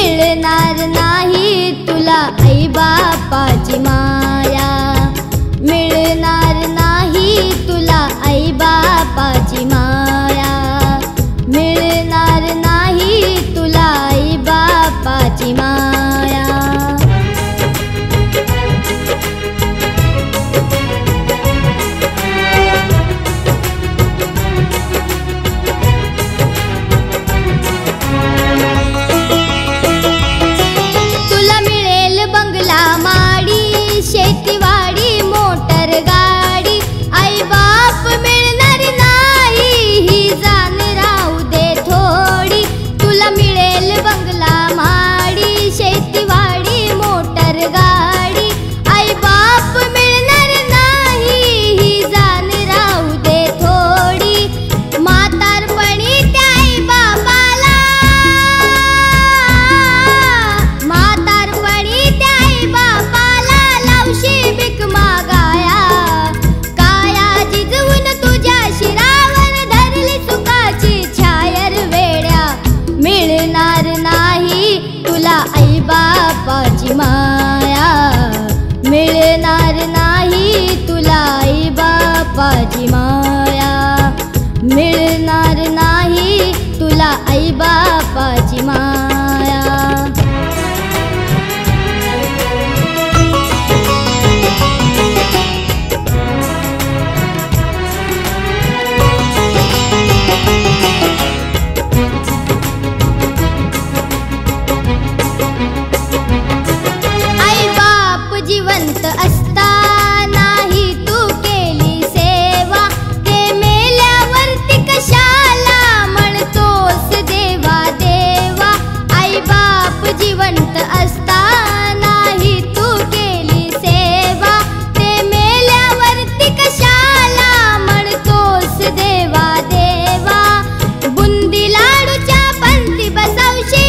मिळणार नाही तुला आई बापाची माया, मिळणार नाही तुला आई बापाची माया, मिळणार नाही तुला आई बापाची माया। तुला मिळेल बंगला माडी, शेतीवाडी मोटर गाडी, आई बाप मिळणार नाही ही जाण राहू दे थोडी। तुला मिळेल बंगला माडी, शेतीवाडी मोटर गाडी, आई बाप मिळणार नाही ही जाण राहू दे थोडी। म्हातारपणी त्या आई बापाला, म्हातारपणी त्या आई बापाला लावशी भीक मागाया, काया जिजवून तुझ्या शिरावर धरली सुखाची छायर वेड्या। मिळणार नाही तुला आई बापाची माया, मिळणार नाही तुला आई बापाची माया, मिळणार नाही तुला आई बापाची माया। आई बाप जिवंत असतानाही तू केली सेवा, ते मेल्यावरती कशाला म्हणतोस देवा देवा। आई बाप जिवंत असतानाही तू केली सेवा, ते मेल्यावरती कशाला म्हणतोस देवा देवा। बुंदी लाडूच्या पंक्ती बसवशी,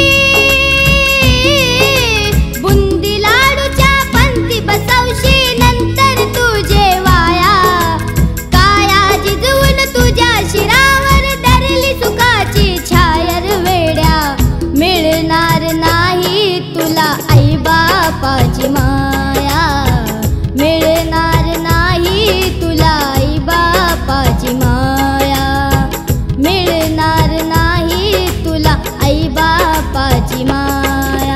बुंदी लाडूच्या पंक्ती बसवशी नंतर तुझे वाया, काया जिजवून तुझ्या शिरावर धरली सुखाची छायर वेड्या। मिळणार नाही तुला आई बापाची माया, मिळणार नाही तुला आई बापाची माया, मिळणार नाही तुला आई बापाची माया।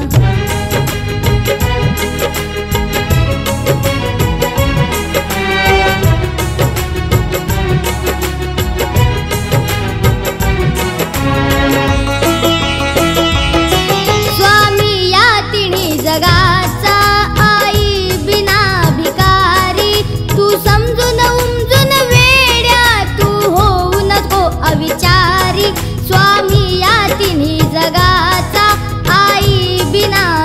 स्वामी या तिन्ही जगाचा आई बिना भिकारी, तू समजून उमजून वेड्या तू होऊ नको अविचारी। स्वामी या तिन्ही जगाचा आई बिना